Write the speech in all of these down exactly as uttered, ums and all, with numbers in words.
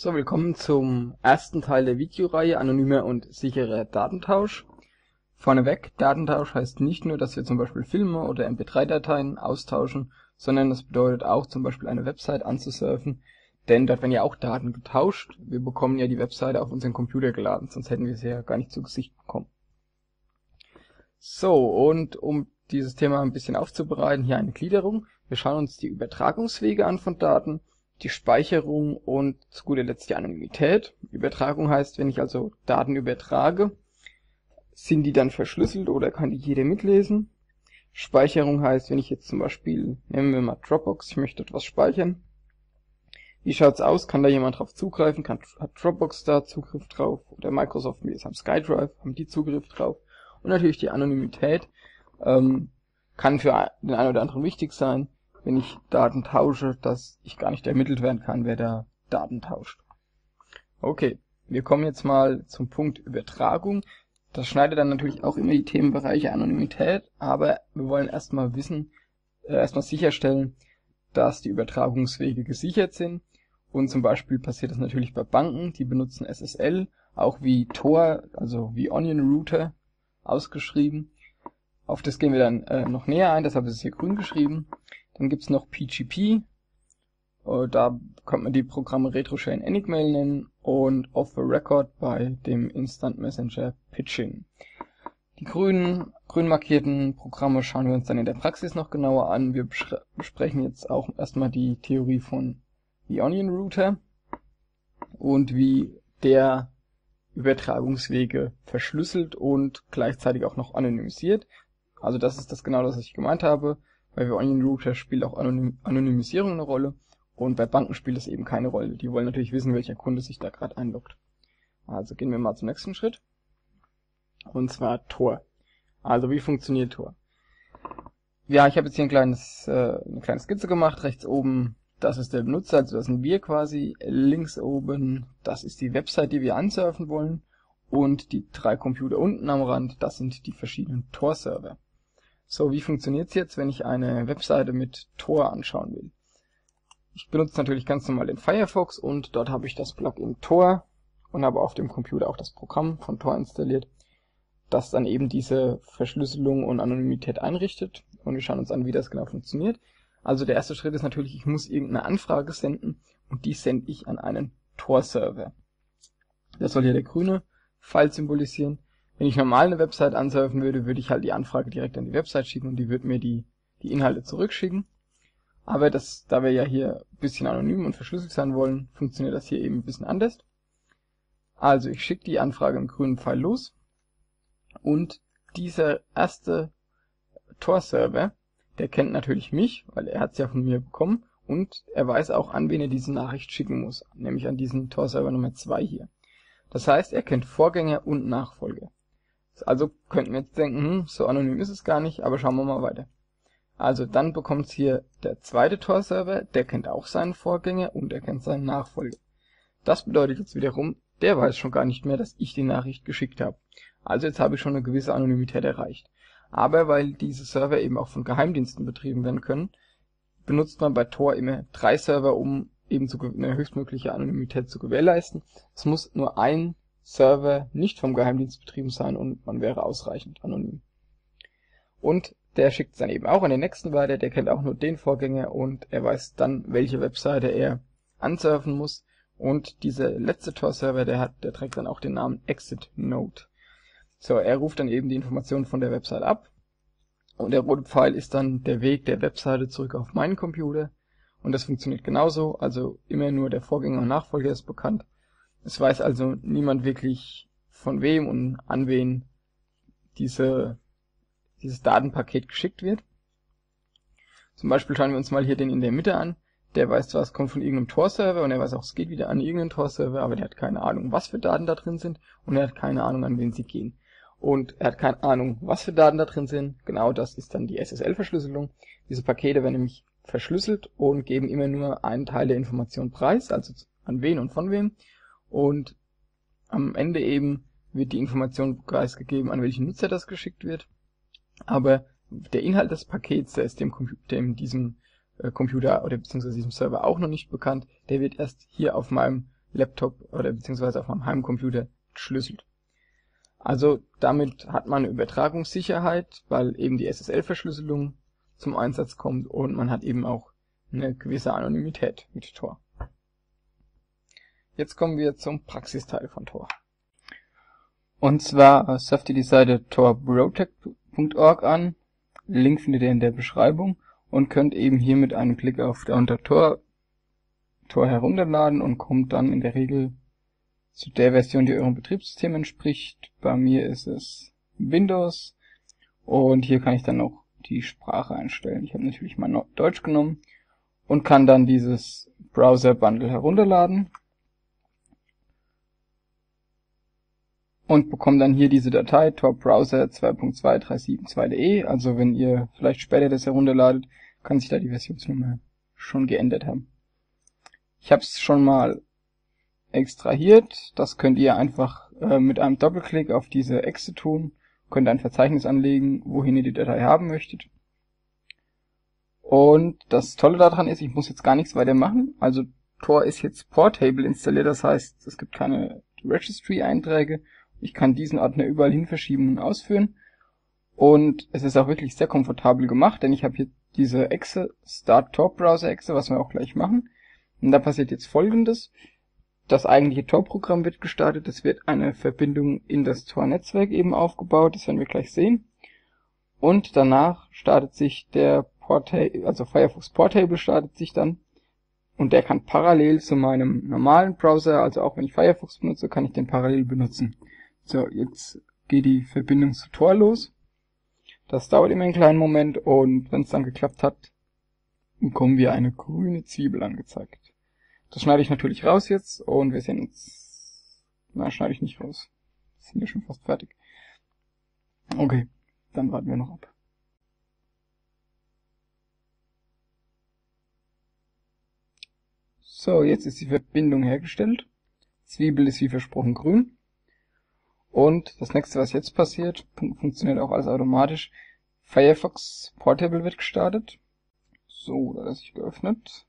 So, willkommen zum ersten Teil der Videoreihe Anonymer und sicherer Datentausch. Vorneweg, Datentausch heißt nicht nur, dass wir zum Beispiel Filme oder M P drei Dateien austauschen, sondern das bedeutet auch zum Beispiel eine Website anzusurfen, denn dort werden ja auch Daten getauscht. Wir bekommen ja die Webseite auf unseren Computer geladen, sonst hätten wir sie ja gar nicht zu Gesicht bekommen. So, und um dieses Thema ein bisschen aufzubereiten, hier eine Gliederung. Wir schauen uns die Übertragungswege an von Daten, die Speicherung und zu guter Letzt die Anonymität. Übertragung heißt, wenn ich also Daten übertrage, sind die dann verschlüsselt oder kann die jeder mitlesen? Speicherung heißt, wenn ich jetzt zum Beispiel, nehmen wir mal Dropbox, ich möchte etwas speichern. Wie schaut's aus? Kann da jemand drauf zugreifen? Kann, hat Dropbox da Zugriff drauf? Oder Microsoft, wir haben SkyDrive, haben die Zugriff drauf? Und natürlich die Anonymität ähm, kann für den einen oder anderen wichtig sein, wenn ich Daten tausche, dass ich gar nicht ermittelt werden kann, wer da Daten tauscht. Okay, wir kommen jetzt mal zum Punkt Übertragung. Das schneidet dann natürlich auch immer die Themenbereiche Anonymität, aber wir wollen erstmal wissen, äh, erstmal sicherstellen, dass die Übertragungswege gesichert sind. Und zum Beispiel passiert das natürlich bei Banken, die benutzen S S L, auch wie Tor, also wie Onion Router ausgeschrieben. Auf das gehen wir dann äh, noch näher ein, deshalb ist es hier grün geschrieben. Dann gibt es noch P G P, äh, da kann man die Programme RetroShare Enigmail nennen und Off the Record bei dem Instant Messenger Pitching. Die grünen, grün markierten Programme schauen wir uns dann in der Praxis noch genauer an. Wir besprechen jetzt auch erstmal die Theorie von The Onion Router und wie der Übertragungswege verschlüsselt und gleichzeitig auch noch anonymisiert. Also das ist das genau das, was ich gemeint habe. Bei Onion Router spielt auch Anonym Anonymisierung eine Rolle und bei Banken spielt es eben keine Rolle. Die wollen natürlich wissen, welcher Kunde sich da gerade einloggt. Also gehen wir mal zum nächsten Schritt. Und zwar Tor. Also wie funktioniert Tor? Ja, ich habe jetzt hier ein kleines, äh, eine kleine Skizze gemacht. Rechts oben, das ist der Benutzer, also das sind wir quasi. Links oben, das ist die Website, die wir ansurfen wollen. Und die drei Computer unten am Rand, das sind die verschiedenen Tor-Server. So, wie funktioniert es jetzt, wenn ich eine Webseite mit Tor anschauen will? Ich benutze natürlich ganz normal den Firefox und dort habe ich das Plugin Tor und habe auf dem Computer auch das Programm von Tor installiert, das dann eben diese Verschlüsselung und Anonymität einrichtet. Und wir schauen uns an, wie das genau funktioniert. Also der erste Schritt ist natürlich, ich muss irgendeine Anfrage senden und die sende ich an einen Tor-Server. Das soll hier der grüne Pfeil symbolisieren. Wenn ich normal eine Website ansurfen würde, würde ich halt die Anfrage direkt an die Website schicken und die würde mir die, die Inhalte zurückschicken. Aber das, da wir ja hier ein bisschen anonym und verschlüsselt sein wollen, funktioniert das hier eben ein bisschen anders. Also ich schicke die Anfrage im grünen Pfeil los und dieser erste Tor-Server, der kennt natürlich mich, weil er hat es ja von mir bekommen und er weiß auch, an wen er diese Nachricht schicken muss, nämlich an diesen Tor-Server Nummer zwei hier. Das heißt, er kennt Vorgänger und Nachfolger. Also könnten wir jetzt denken, hm, so anonym ist es gar nicht, aber schauen wir mal weiter. Also dann bekommt hier der zweite Tor-Server, der kennt auch seinen Vorgänger und er kennt seinen Nachfolger. Das bedeutet jetzt wiederum, der weiß schon gar nicht mehr, dass ich die Nachricht geschickt habe. Also jetzt habe ich schon eine gewisse Anonymität erreicht. Aber weil diese Server eben auch von Geheimdiensten betrieben werden können, benutzt man bei Tor immer drei Server, um eben zu eine höchstmögliche Anonymität zu gewährleisten. Es muss nur ein Server nicht vom Geheimdienst betrieben sein und man wäre ausreichend anonym. Und der schickt es dann eben auch an den nächsten weiter, der kennt auch nur den Vorgänger und er weiß dann, welche Webseite er ansurfen muss. Und dieser letzte Tor-Server, der hat, der trägt dann auch den Namen Exit Node. So, er ruft dann eben die Informationen von der Webseite ab und der rote Pfeil ist dann der Weg der Webseite zurück auf meinen Computer. Und das funktioniert genauso, also immer nur der Vorgänger und Nachfolger ist bekannt. Es weiß also niemand wirklich, von wem und an wen diese, dieses Datenpaket geschickt wird. Zum Beispiel schauen wir uns mal hier den in der Mitte an. Der weiß zwar, es kommt von irgendeinem Tor-Server und er weiß auch, es geht wieder an irgendeinen Tor-Server, aber der hat keine Ahnung, was für Daten da drin sind und er hat keine Ahnung, an wen sie gehen. Und er hat keine Ahnung, was für Daten da drin sind. Genau das ist dann die S S L-Verschlüsselung. Diese Pakete werden nämlich verschlüsselt und geben immer nur einen Teil der Information preis, also an wen und von wem. Und am Ende eben wird die Information preisgegeben, an welchen Nutzer das geschickt wird. Aber der Inhalt des Pakets, der ist dem, dem diesem äh, Computer oder beziehungsweise diesem Server auch noch nicht bekannt. Der wird erst hier auf meinem Laptop oder beziehungsweise auf meinem Heimcomputer entschlüsselt. Also damit hat man eine Übertragungssicherheit, weil eben die S S L-Verschlüsselung zum Einsatz kommt und man hat eben auch eine gewisse Anonymität mit Tor. Jetzt kommen wir zum Praxisteil von Tor. Und zwar surft ihr die Seite tor protect punkt org an, Link findet ihr in der Beschreibung und könnt eben hier mit einem Klick auf der unter Tor, Tor herunterladen und kommt dann in der Regel zu der Version, die eurem Betriebssystem entspricht. Bei mir ist es Windows und hier kann ich dann auch die Sprache einstellen. Ich habe natürlich mal Deutsch genommen und kann dann dieses Browser-Bundle herunterladen und bekomme dann hier diese Datei tor browser zwei punkt zwei drei sieben zwei punkt de. Also wenn ihr vielleicht später das herunterladet, kann sich da die Versionsnummer schon geändert haben. Ich habe es schon mal extrahiert. Das könnt ihr einfach äh, mit einem Doppelklick auf diese Exe tun. Könnt ein Verzeichnis anlegen, wohin ihr die Datei haben möchtet. Und das Tolle daran ist, ich muss jetzt gar nichts weiter machen. Also Tor ist jetzt portable installiert, das heißt, es gibt keine Registry-Einträge. Ich kann diesen Ordner überall hin verschieben und ausführen. Und es ist auch wirklich sehr komfortabel gemacht, denn ich habe hier diese Exe, Start Tor Browser Exe, was wir auch gleich machen. Und da passiert jetzt Folgendes. Das eigentliche Tor-Programm wird gestartet, es wird eine Verbindung in das Tor-Netzwerk eben aufgebaut, das werden wir gleich sehen. Und danach startet sich der Portable, also Firefox Portable startet sich dann. Und der kann parallel zu meinem normalen Browser, also auch wenn ich Firefox benutze, kann ich den parallel benutzen. So, jetzt geht die Verbindung zu Tor los. Das dauert immer einen kleinen Moment und wenn es dann geklappt hat, bekommen wir eine grüne Zwiebel angezeigt. Das schneide ich natürlich raus jetzt und wir sehen uns... Na, schneide ich nicht raus. Wir sind ja schon fast fertig. Okay, dann warten wir noch ab. So, jetzt ist die Verbindung hergestellt. Zwiebel ist wie versprochen grün. Und das nächste, was jetzt passiert, funktioniert auch alles automatisch. Firefox Portable wird gestartet. So, da ist sich geöffnet.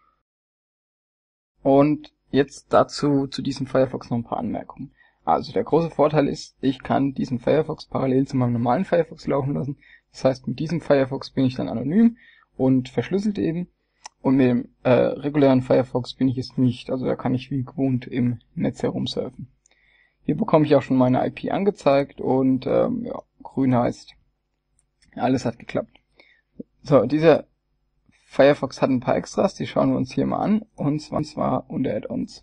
Und jetzt dazu, zu diesem Firefox noch ein paar Anmerkungen. Also der große Vorteil ist, ich kann diesen Firefox parallel zu meinem normalen Firefox laufen lassen. Das heißt, mit diesem Firefox bin ich dann anonym und verschlüsselt eben. Und mit dem äh, regulären Firefox bin ich es nicht. Also da kann ich wie gewohnt im Netz herumsurfen. Hier bekomme ich auch schon meine I P angezeigt und ähm, ja, grün heißt, alles hat geklappt. So, dieser Firefox hat ein paar Extras, die schauen wir uns hier mal an, und zwar, und zwar unter Add-ons.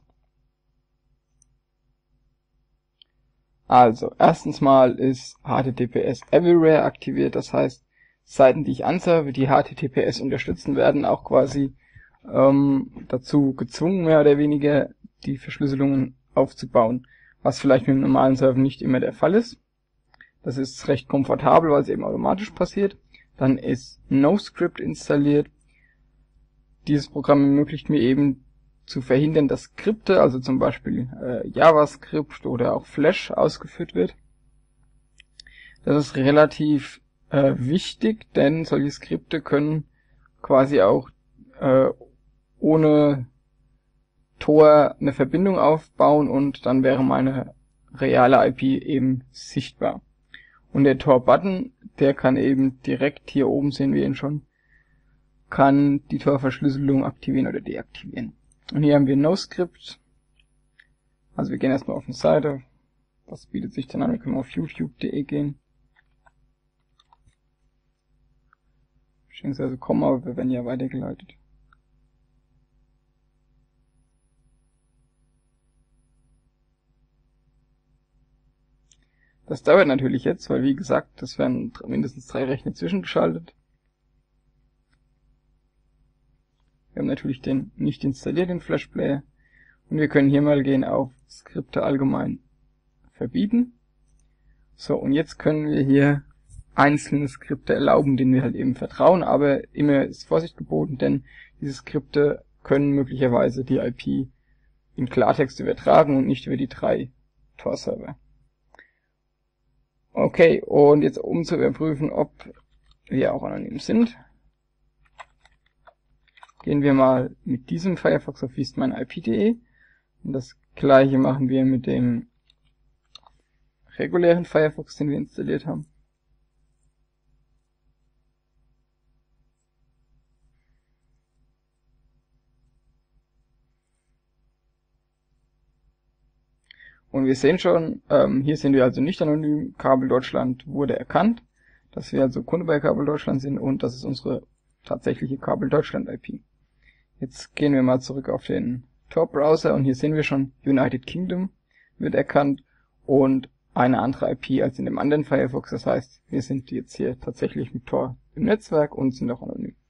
Also, erstens mal ist H T T P S Everywhere aktiviert, das heißt, Seiten, die ich ansurfe, die H T T P S unterstützen, werden auch quasi ähm, dazu gezwungen, mehr oder weniger die Verschlüsselungen aufzubauen, was vielleicht mit dem normalen Surfen nicht immer der Fall ist. Das ist recht komfortabel, weil es eben automatisch passiert. Dann ist NoScript installiert. Dieses Programm ermöglicht mir eben zu verhindern, dass Skripte, also zum Beispiel äh, JavaScript oder auch Flash ausgeführt wird. Das ist relativ äh, wichtig, denn solche Skripte können quasi auch äh, ohne Tor eine Verbindung aufbauen und dann wäre meine reale I P eben sichtbar. Und der Tor-Button, der kann eben direkt hier oben, sehen wir ihn schon, kann die Tor-Verschlüsselung aktivieren oder deaktivieren. Und hier haben wir NoScript. Also wir gehen erstmal auf eine Seite. Was bietet sich denn an? Wir können auf youtube punkt de gehen. Beziehungsweise kommen, aber wir werden ja weitergeleitet. Das dauert natürlich jetzt, weil wie gesagt, das werden mindestens drei Rechner zwischengeschaltet. Wir haben natürlich den nicht installiert, den Flash Player. Und wir können hier mal gehen auf Skripte allgemein verbieten. So, und jetzt können wir hier einzelne Skripte erlauben, denen wir halt eben vertrauen, aber immer ist Vorsicht geboten, denn diese Skripte können möglicherweise die I P in Klartext übertragen und nicht über die drei Tor-Server. Okay, und jetzt um zu überprüfen, ob wir auch anonym sind, gehen wir mal mit diesem Firefox auf wie ist mein I P punkt de. Und das gleiche machen wir mit dem regulären Firefox, den wir installiert haben. Und wir sehen schon, ähm, hier sind wir also nicht anonym, Kabel Deutschland wurde erkannt, dass wir also Kunde bei Kabel Deutschland sind und das ist unsere tatsächliche Kabel Deutschland I P. Jetzt gehen wir mal zurück auf den Tor-Browser und hier sehen wir schon, United Kingdom wird erkannt und eine andere I P als in dem anderen Firefox. Das heißt, wir sind jetzt hier tatsächlich mit Tor im Netzwerk und sind auch anonym.